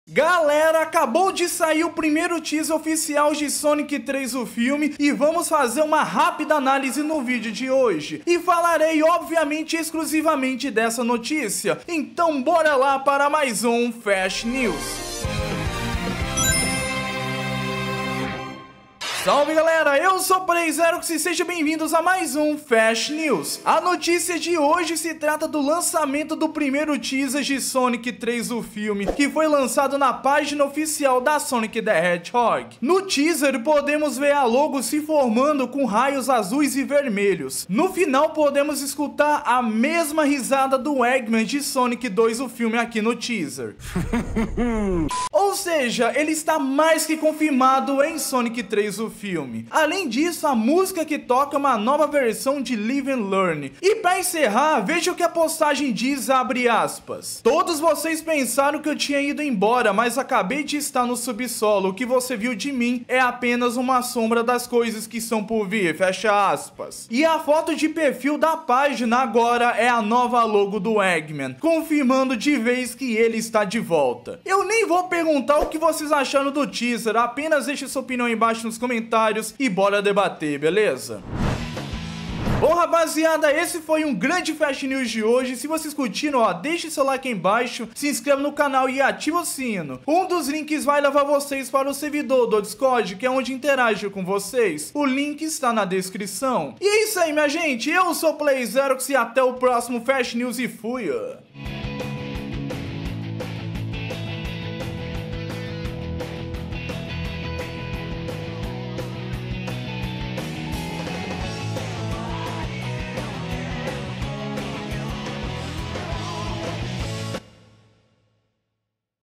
Galera, acabou de sair o primeiro teaser oficial de Sonic 3, o filme, e vamos fazer uma rápida análise no vídeo de hoje. E falarei, obviamente, exclusivamente dessa notícia. Então bora lá para mais um Fast News. Salve galera, eu sou o Playzerox e sejam bem-vindos a mais um Fast News. A notícia de hoje se trata do lançamento do primeiro teaser de Sonic 3, o filme, que foi lançado na página oficial da Sonic the Hedgehog. No teaser podemos ver a logo se formando com raios azuis e vermelhos. No final podemos escutar a mesma risada do Eggman de Sonic 2, o filme, aqui no teaser. Ou seja, ele está mais que confirmado em Sonic 3, o filme. Além disso, a música que toca é uma nova versão de Live and Learn. E para encerrar, veja o que a postagem diz, abre aspas. Todos vocês pensaram que eu tinha ido embora, mas acabei de estar no subsolo. O que você viu de mim é apenas uma sombra das coisas que estão por vir, fecha aspas. E a foto de perfil da página agora é a nova logo do Eggman, confirmando de vez que ele está de volta. Eu nem vou perguntar o que vocês acharam do teaser, apenas deixe sua opinião aí embaixo nos comentários e bora debater, beleza? Bom, rapaziada, esse foi um grande Fast News de hoje. Se vocês curtiram, ó, deixe seu like aí embaixo, se inscreva no canal e ativa o sino. Um dos links vai levar vocês para o servidor do Discord, que é onde interajo com vocês. O link está na descrição. E é isso aí, minha gente. Eu sou o Playzerox e até o próximo Fast News e fui!